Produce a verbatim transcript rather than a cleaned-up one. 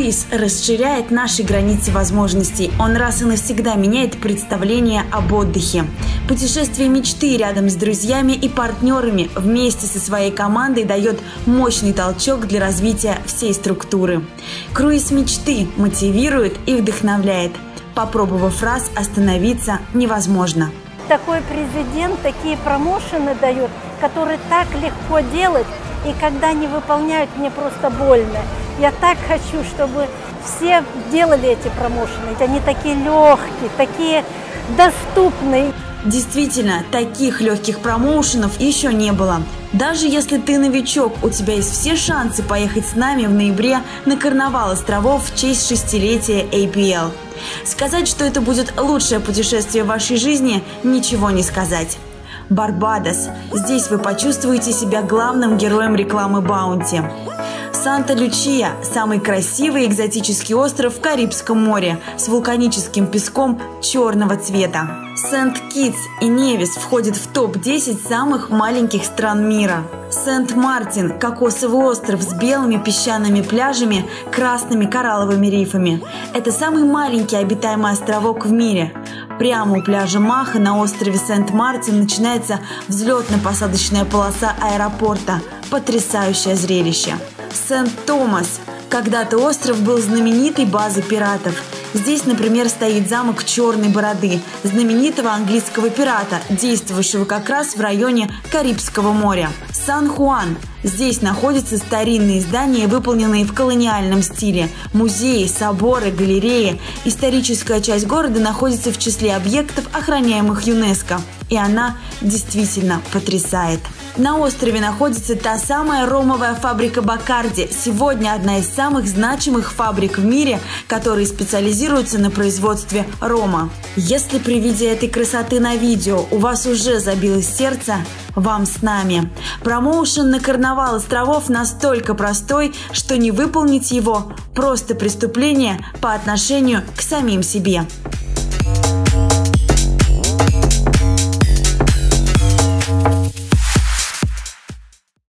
Круиз расширяет наши границы возможностей. Он раз и навсегда меняет представление об отдыхе. Путешествие мечты рядом с друзьями и партнерами вместе со своей командой дает мощный толчок для развития всей структуры. Круиз мечты мотивирует и вдохновляет. Попробовав раз, остановиться невозможно. Такой президент такие промоушены дает, которые так легко делать, и когда не выполняют, мне просто больно. Я так хочу, чтобы все делали эти промоушены. Они такие легкие, такие доступные. Действительно, таких легких промоушенов еще не было. Даже если ты новичок, у тебя есть все шансы поехать с нами в ноябре на карнавал островов в честь шестилетия эй пи эл. Сказать, что это будет лучшее путешествие в вашей жизни, ничего не сказать. Барбадос. Здесь вы почувствуете себя главным героем рекламы Баунти. Санта-Лючия – самый красивый экзотический остров в Карибском море с вулканическим песком черного цвета. Сент-Китс и Невис входят в топ десять самых маленьких стран мира. Сент-Мартин – кокосовый остров с белыми песчаными пляжами, красными коралловыми рифами. Это самый маленький обитаемый островок в мире. Прямо у пляжа Маха на острове Сент-Мартин начинается взлетно-посадочная полоса аэропорта. Потрясающее зрелище. Сент-Томас. Когда-то остров был знаменитой базой пиратов. Здесь, например, стоит замок Черной Бороды, знаменитого английского пирата, действовавшего как раз в районе Карибского моря. Сан-Хуан. Здесь находятся старинные здания, выполненные в колониальном стиле. Музеи, соборы, галереи. Историческая часть города находится в числе объектов, охраняемых ЮНЕСКО. И она действительно потрясает. На острове находится та самая ромовая фабрика Бакарди. Сегодня одна из самых значимых фабрик в мире, которые специализируются на производстве рома. Если при виде этой красоты на видео у вас уже забилось сердце, вам с нами. Промоушен на карнавал островов настолько простой, что не выполнить его – просто преступление по отношению к самим себе.